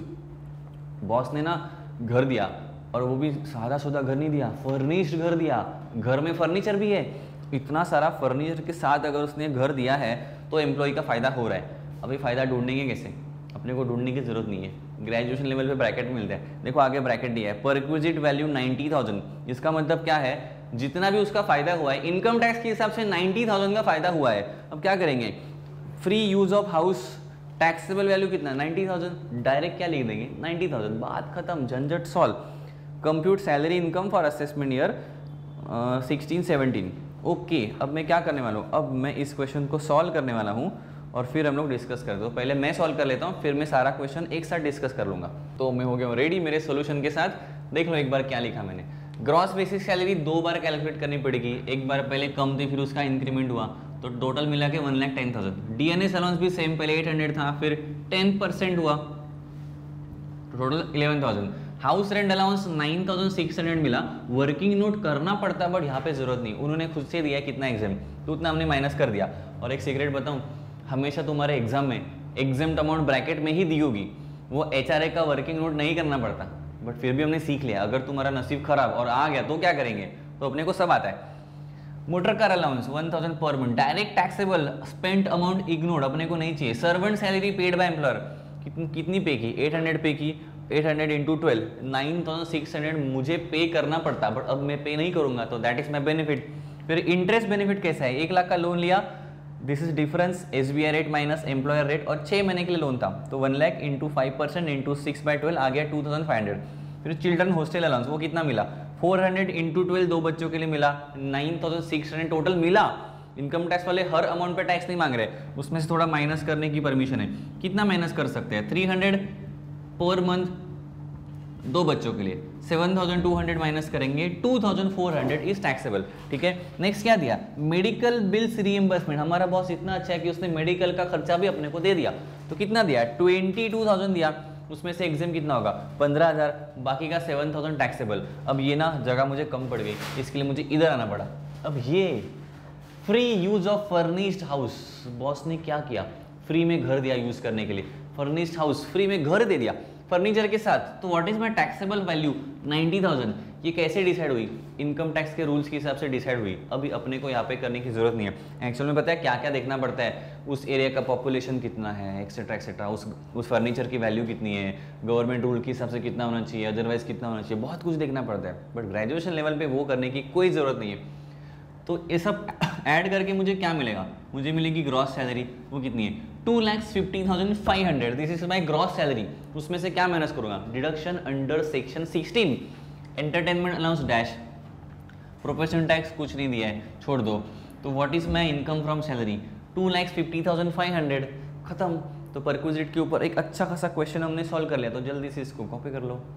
Speaker 1: boss ने ना घर दिया, और वो भी सादा सुधा घर नहीं दिया, फर्निश्ड घर दिया, घर में फर्नीचर भी है। इतना सारा फर्नीचर के साथ अगर उसने घर दिया है तो एम्प्लॉय का फायदा हो रहा है। अभी फायदा ढूंढेंगे कैसे, अपने को ढूंढने की जरूरत नहीं है, ग्रेजुएशन लेवल पे ब्रैकेट मिलता है। देखो आगे ब्रैकेट दिया है, परक्विजिट वैल्यू नाइन्टी थाउजेंड, इसका मतलब क्या है, जितना भी उसका फायदा हुआ है इनकम टैक्स के हिसाब से नाइन्टी थाउजेंड का फायदा हुआ है। अब क्या करेंगे, free use of house, taxable value कितना, नाइन्टी थाउजेंड, डायरेक्ट क्या लिख देंगे, नाइन्टी थाउजेंड, बात खत्म, झंझट solve. Compute salary income for assessment year sixteen seventeen. Okay, अब मैं क्या करने वाला हूँ, अब मैं इस क्वेश्चन को सॉल्व करने वाला हूँ और फिर हम लोग डिस्कस कर दो। पहले मैं सॉल्व कर लेता हूँ, फिर मैं सारा क्वेश्चन एक साथ डिस्कस कर लूँगा। तो मैं हो गया हूँ रेडी मेरे सोल्यूशन के साथ। देख लो एक बार क्या लिखा मैंने, ग्रॉस बेसिक सैलरी दो बार कैलकुलेट करनी पड़ेगी, एक बार पहले कम थी फिर उसका इंक्रीमेंट हुआ, तो टोटल मिला के one lakh ten thousand. DNS allowance भी सेम, पहले एट हंड्रेड था फिर टेन परसेंट हुआ, total eleven thousand. House rent allowance nine thousand six hundred मिला, वर्किंग नोट करना पड़ता बट यहाँ पे जरूरत नहीं, उन्होंने खुद से दिया कितना एग्जाम, तो उतना हमने माइनस कर दिया। और एक सीक्रेट बताऊँ, हमेशा तुम्हारे एग्जाम में एग्जाम अमाउंट ब्रैकेट में ही दी होगी, वो एचआरए का वर्किंग नोट नहीं करना पड़ता, बट फिर भी हमने सीख लिया। अगर तुम्हारा नसीब खराब और आ गया तो क्या करेंगे, तो अपने को सब आता है। Motor car allowance one thousand per month, direct taxable spent amount ignored, अपने को नहीं चाहिए। Servant salary paid by employer, कितनी कितनी पे की, एट हंड्रेड पे की, eight hundred into twelve, nine thousand six hundred मुझे पे करना पड़ता, बट अब मैं पे नहीं करूंगा, तो दैट इज माई बेनिफिट। फिर इंटरेस्ट बेनिफिट कैसा है, एक लाख का लोन लिया, this is difference SBI rate minus employer rate, और छह महीने के लिए लोन था, तो one lakh into five percent into six by twelve आ गया टू थाउजेंड फाइव हंड्रेड। फिर चिल्ड्रन हॉस्टल अलाउंस, वो कितना मिला, फोर हंड्रेड इंटू ट्वेल्व, दो बच्चों के लिए मिला, nine thousand six hundred total मिला। इनकम टैक्स वाले हर अमाउंट पे टैक्स नहीं मांग रहे, उसमें से थोड़ा माइनस करने की परमिशन है। कितना माइनस कर सकते हैं, थ्री हंड्रेड पर मंथ दो बच्चों के लिए, seven thousand two hundred minus करेंगे, two thousand four hundred is taxable. ठीक है, नेक्स्ट क्या दिया, मेडिकल बिल्स रीइंबर्समेंट। हमारा बॉस इतना अच्छा है कि उसने मेडिकल का खर्चा भी अपने को दे दिया, तो कितना दिया, ट्वेंटी टू थाउजेंड दिया, उसमें से एग्जाम कितना होगा, पंद्रह हजार, बाकी का सेवन थाउजेंड टैक्सेबल। अब ये ना जगह मुझे कम पड़ गई, इसके लिए मुझे इधर आना पड़ा। अब ये free use of furnished house, boss ने क्या किया, फ्री में घर दिया यूज करने के लिए, फर्निश्ड हाउस फ्री में घर दे दिया फर्नीचर के साथ। तो what is my taxable value, ninety thousand. ये कैसे डिसाइड हुई, इनकम टैक्स के रूल्स के हिसाब से डिसाइड हुई। अभी अपने को यहाँ पे करने की जरूरत नहीं है। एक्चुअल में पता है क्या क्या देखना पड़ता है, उस एरिया का पॉपुलेशन कितना है, एक्सेट्रा एक्सेट्रा, उस उस फर्नीचर की वैल्यू कितनी है, गवर्नमेंट रूल के हिसाब से कितना होना चाहिए, अदरवाइज कितना होना चाहिए, बहुत कुछ देखना पड़ता है। बट ग्रेजुएशन लेवल पे वो करने की कोई ज़रूरत नहीं है। तो ये सब ऐड करके मुझे क्या मिलेगा, मुझे मिलेगी ग्रॉस सैलरी, वो कितनी है, two lakhs fifty thousand five hundred. This is my gross salary. उसमें से क्या माइनस करूंगा, deduction under section sixteen, entertainment allowance dash, profession tax कुछ नहीं दिया है, छोड़ दो। तो what is my income from salary, two lakhs fifty thousand five hundred, खत्म। तो परक्विजिट के ऊपर एक अच्छा खासा क्वेश्चन हमने सॉल्व कर लिया, तो जल्दी से इसको कॉपी कर लो।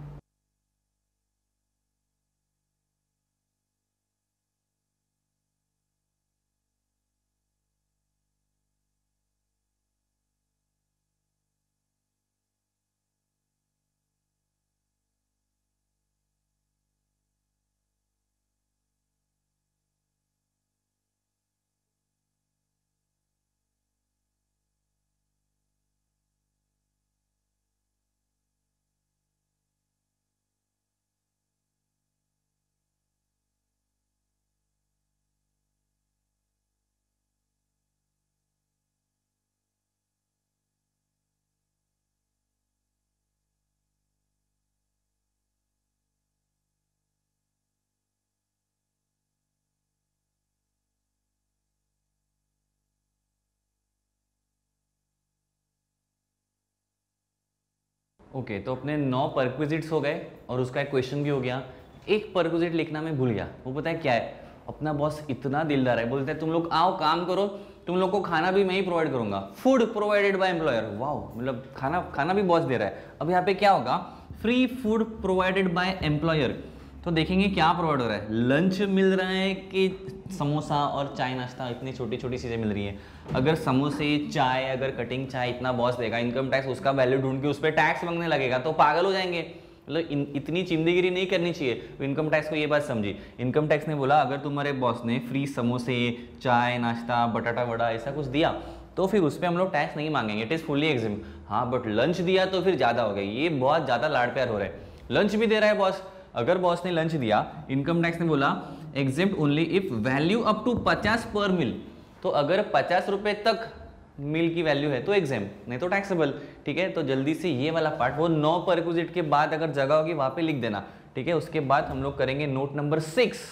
Speaker 1: ओके okay, तो अपने नौ परक्विजिट्स हो गए और उसका एक क्वेश्चन भी हो गया। एक परक्विजिट लिखना मैं भूल गया, वो पता है क्या है, अपना बॉस इतना दिलदार है, बोलते हैं तुम लोग आओ काम करो, तुम लोग को खाना भी मैं ही प्रोवाइड करूंगा, food provided by employer. Wow, मतलब खाना खाना भी बॉस दे रहा है। अब यहाँ पे क्या होगा, free food provided by employer. तो देखेंगे क्या प्रोवाइड हो रहा है, लंच मिल रहा है कि समोसा और चाय नाश्ता, इतनी छोटी छोटी चीज़ें मिल रही है। अगर समोसे चाय, अगर कटिंग चाय इतना बॉस देगा, इनकम टैक्स उसका वैल्यू ढूंढ के उस पर टैक्स मांगने लगेगा तो पागल हो जाएंगे। मतलब इतनी चिंदीगिरी नहीं करनी चाहिए। तो इनकम टैक्स को ये बात समझी, इनकम टैक्स ने बोला अगर तुम्हारे बॉस ने फ्री समोसे चाय नाश्ता बटाटा वड़ा ऐसा कुछ दिया तो फिर उस पर हम लोग टैक्स नहीं मांगेंगे, इट इज़ फुली एग्जिम। हाँ बट लंच दिया तो फिर ज़्यादा हो गया, ये बहुत ज़्यादा लाड प्यार हो रहा है। लंच भी दे रहा है बॉस, अगर बॉस ने लंच दिया, इनकम टैक्स ने बोला exempt only if value up to पचास पर मिल। तो अगर पचास रुपए तक मिल की वैल्यू है तो एग्जाम, नहीं तो टैक्सेबल। ठीक है, तो जल्दी से ये वाला पार्ट वो नौ परक्विजिट के बाद अगर जगह होगी वहां पे लिख देना। ठीक है, उसके बाद हम लोग करेंगे note number six.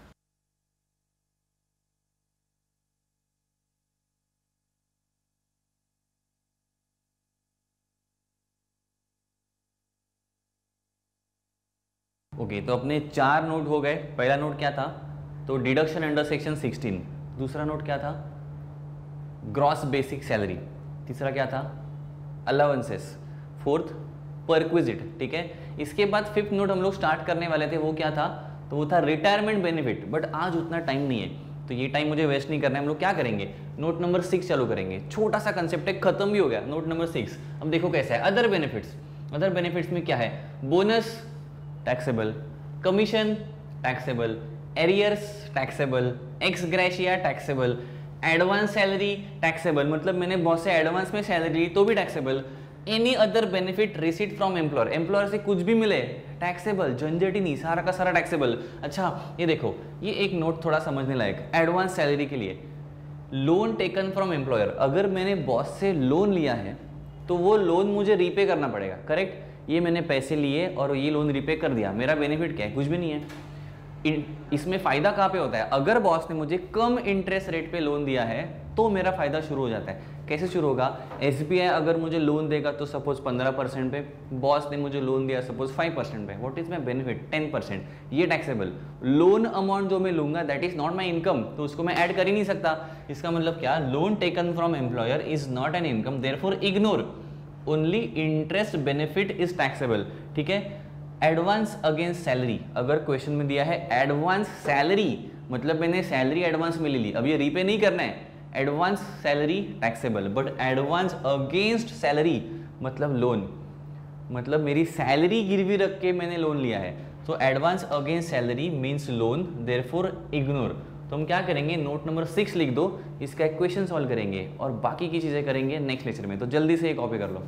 Speaker 1: Okay okay, तो अपने चार नोट हो गए। पहला नोट क्या था, तो डिडक्शन अंडर सेक्शन सिक्सटीन। दूसरा नोट क्या था, ग्रॉस बेसिक सैलरी। तीसरा क्या था, अलाउंसेस। Fourth perquisite. ठीक है, इसके बाद फिफ्थ नोट हम लोग स्टार्ट करने वाले थे, वो क्या था, तो वो था रिटायरमेंट बेनिफिट। बट आज उतना टाइम नहीं है तो ये टाइम मुझे वेस्ट नहीं करना है। हम लोग क्या करेंगे, नोट नंबर सिक्स चालू करेंगे। छोटा सा कंसेप्ट है, खत्म भी हो गया नोट नंबर सिक्स। अब देखो कैसा है, अदर बेनिफिट्स। अदर बेनिफिट्स में क्या है, bonus taxable, commission taxable, arrears taxable, ex gratia taxable, advance salary taxable, मतलब मैंने बॉस से एडवांस में सैलरी ली तो भी taxable. Any other benefit receipt from employer, employer से कुछ भी मिले टैक्सेबल, झंझट ही नहीं, सारा का सारा टैक्सेबल। अच्छा ये देखो, ये एक नोट थोड़ा समझने लायक, एडवांस सैलरी के लिए लोन टेकन फ्रॉम एम्प्लॉयर, अगर मैंने बॉस से लोन लिया है तो वो लोन मुझे रीपे करना पड़ेगा, करेक्ट। ये मैंने पैसे लिए और ये लोन रीपे कर दिया, मेरा बेनिफिट क्या है, कुछ भी नहीं है। इसमें फायदा कहाँ पे होता है, अगर बॉस ने मुझे कम इंटरेस्ट रेट पे लोन दिया है तो मेरा फायदा शुरू हो जाता है। कैसे शुरू होगा, एसबीआई अगर मुझे लोन देगा तो सपोज पंद्रह परसेंट पे, बॉस ने मुझे लोन दिया सपोज फाइव परसेंट पे, what is my benefit, ten percent, ये टैक्सेबल। लोन अमाउंट जो मैं लूंगा that is not my income, तो उसको मैं ऐड कर ही नहीं सकता। इसका मतलब क्या, loan taken from employer is not an income, therefore ignore, only interest benefit is taxable, ठीक है। एडवांस अगेंस्ट सैलरी, अगर क्वेश्चन में दिया है एडवांस सैलरी, मतलब मैंने सैलरी एडवांस में ले ली, अब ये रीपे नहीं करना है, advance salary taxable. But advance against salary मतलब लोन, मतलब मेरी सैलरी गिरवी रख के मैंने लोन लिया है, तो advance against salary means loan, therefore ignore. तो हम क्या करेंगे, नोट नंबर सिक्स लिख दो, इसका इक्वेशन सॉल्व करेंगे और बाकी की चीजें करेंगे नेक्स्ट लेक्चर में। तो जल्दी से ये कॉपी कर लो।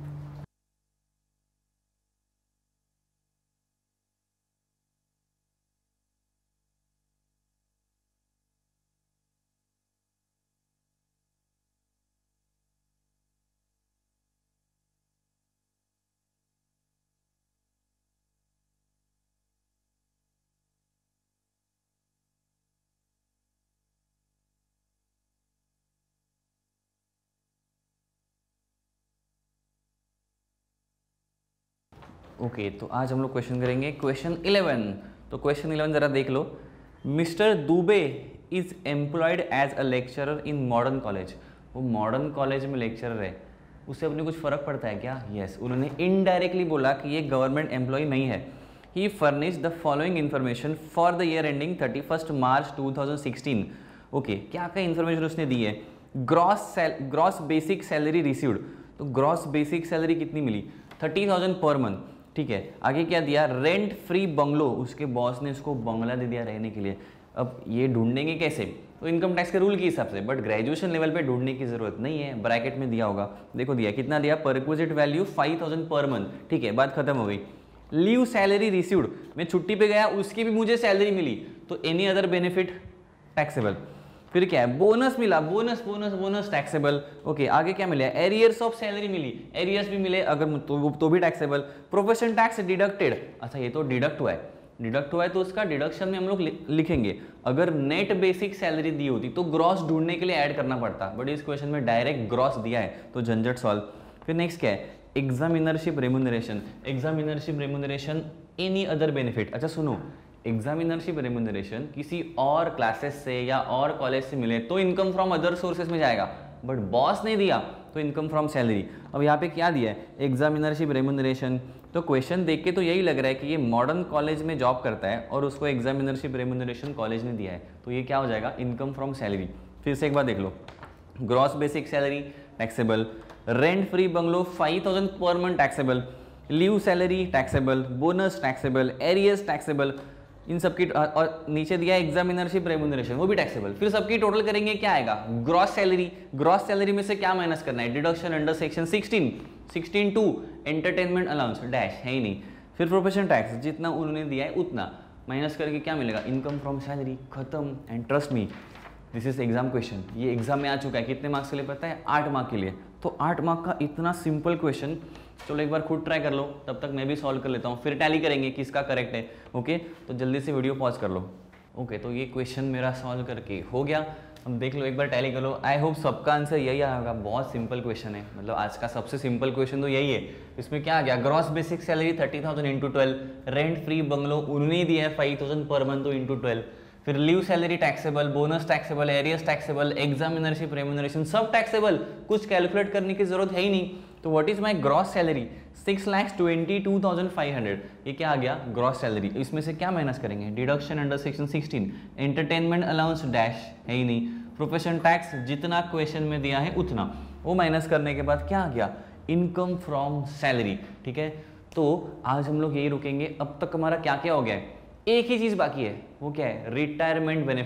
Speaker 1: ओके okay, तो आज हम लोग क्वेश्चन करेंगे क्वेश्चन इलेवन। तो क्वेश्चन इलेवन जरा देख लो, mister Dubey is employed as a lecturer in Modern College, वो मॉडर्न कॉलेज में लेक्चरर है, उससे अपने कुछ फर्क पड़ता है क्या, यस yes, उन्होंने इनडायरेक्टली बोला कि ये गवर्नमेंट एम्प्लॉय नहीं है। He furnish the following information for the year ending thirty first March two thousand sixteen. Okay, क्या क्या इन्फॉर्मेशन उसने दी है, gross gross basic salary received, तो ग्रॉस बेसिक सैलरी कितनी मिली, थर्टी थाउजेंड पर मंथ, ठीक है। आगे क्या दिया, रेंट फ्री बंगलो, उसके बॉस ने उसको बंगला दे दिया रहने के लिए। अब ये ढूंढेंगे कैसे, तो इनकम टैक्स के रूल के हिसाब से, बट ग्रेजुएशन लेवल पे ढूंढने की जरूरत नहीं है, ब्रैकेट में दिया होगा, देखो दिया कितना दिया, perquisite value five thousand per month, ठीक है, बात खत्म हो गई। लीव सैलरी रिसीव्ड, मैं छुट्टी पे गया उसकी भी मुझे सैलरी मिली, तो एनी अदर बेनिफिट टैक्सेबल। फिर क्या है, बोनस मिला, bonus bonus bonus taxable. Okay, आगे क्या मिला, एरियर्स ऑफ सैलरी मिली, एरियर्स भी मिले अगर तो, तो भी टैक्सेबल। प्रोफेशन टैक्स डिडक्टेड, अच्छा ये तो डिडक्ट हुआ है, डिडक्ट हुआ है तो उसका डिडक्शन में हम लोग लिखेंगे। अगर नेट बेसिक सैलरी दी होती तो ग्रॉस ढूंढने के लिए ऐड करना पड़ता, बट इस क्वेश्चन में डायरेक्ट ग्रॉस दिया है तो झंझट सॉल्व। फिर नेक्स्ट क्या है, examinership remuneration, examinership remuneration any other benefit. अच्छा सुनो, एग्जामिनरशिप रेम्यूनरेशन किसी और क्लासेस से या और कॉलेज से मिले तो इनकम फ्रॉम अदर सोर्सेज में जाएगा, बट बॉस ने दिया तो इनकम फ्रॉम सैलरी। अब यहाँ पे क्या दिया है, एग्जामिनरशिप रेम्यूनरेशन, तो क्वेश्चन देख के तो यही लग रहा है कि ये मॉडर्न कॉलेज में जॉब करता है और उसको एग्जामिनरशिप रेम्यूनरेशन कॉलेज ने दिया है, तो ये क्या हो जाएगा, इनकम फ्रॉम सैलरी। फिर से एक बार देख लो, gross basic salary taxable, rent free bungalow five thousand per month taxable, leave salary taxable, bonus taxable, arrears taxable, इन सबकी, और नीचे दिया एग्जामिनरशिप रेम्यूनरेशन वो भी टैक्सेबल। फिर सबकी टोटल करेंगे क्या आएगा, ग्रॉस सैलरी, ग्रॉस सैलरी में से क्या माइनस करना है, deduction under section sixteen, sixteen two entertainment allowance dash है ही नहीं। फिर प्रोफेशन टैक्स जितना उन्होंने दिया है उतना माइनस करके क्या मिलेगा, इनकम फ्रॉम सैलरी, खत्म। And trust me this is exam question, ये एग्जाम में आ चुका है, कितने मार्क्स के लिए पता है, आठ मार्क के लिए। तो आठ मार्क का इतना सिंपल क्वेश्चन, चलो एक बार खुद ट्राई कर लो, तब तक मैं भी सॉल्व कर लेता हूँ, फिर टैली करेंगे किसका करेक्ट है। ओके, तो जल्दी से वीडियो पॉज कर लो। ओके, तो ये क्वेश्चन मेरा सॉल्व करके हो गया, अब देख लो एक बार टैली कर लो। आई होप सबका आंसर यही आएगा, बहुत सिंपल क्वेश्चन है, मतलब आज का सबसे सिंपल क्वेश्चन तो यही है। इसमें क्या आ गया, gross basic salary thirty thousand into twelve, rent free bungalow उन्होंने दिया है फाइव थाउजेंड पर मंथ तो इंटू ट्वेल्व, फिर leave salary taxable, bonus taxable, arrears taxable, examinership remuneration सब टैक्सेबल, कुछ कैलकुलेट करने की जरूरत है ही नहीं। तो what is my gross salary, six lakhs twenty two thousand five hundred, ये क्या आ गया, ग्रॉस सैलरी। इसमें से क्या माइनस करेंगे, deduction under section sixteen, entertainment allowance dash है ही नहीं, प्रोफेशन टैक्स जितना क्वेश्चन में दिया है उतना, वो माइनस करने के बाद क्या आ गया, इनकम फ्रॉम सैलरी। ठीक है, तो आज हम लोग यही रुकेंगे। अब तक हमारा क्या क्या हो गया है, एक ही चीज बाकी है, वो क्या है, रिटायरमेंट बेनिफिट।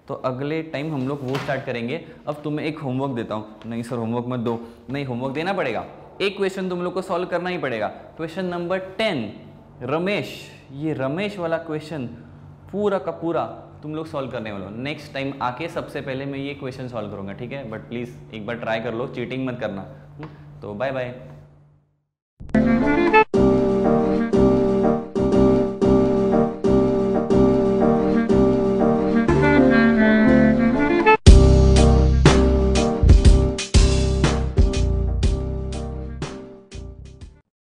Speaker 1: तो अगले टाइम हम लोग वो स्टार्ट करेंगे। अब तुम्हें एक होमवर्क देता हूँ। नहीं सर होमवर्क मत दो। नहीं, होमवर्क देना पड़ेगा। एक क्वेश्चन तुम लोग को सॉल्व करना ही पड़ेगा। क्वेश्चन नंबर टेन, रमेश, ये रमेश वाला क्वेश्चन पूरा का पूरा तुम लोग सॉल्व करने वाले हो। नेक्स्ट टाइम आके सबसे पहले मैं ये क्वेश्चन सॉल्व करूँगा, ठीक है? बट प्लीज़ एक बार ट्राई कर लो, चीटिंग मत करना। तो बाय बाय।